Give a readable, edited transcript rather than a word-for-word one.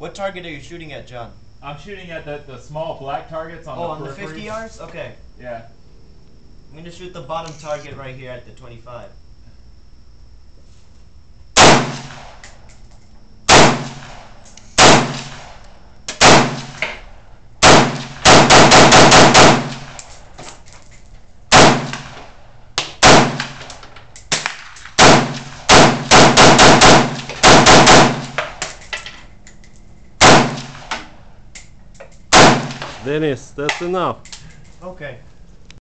What target are you shooting at, John? I'm shooting at the small black targets on on the the 50 yards? Okay. Yeah. I'm going to shoot the bottom target right here at the 25. Dennis, that's enough. Okay.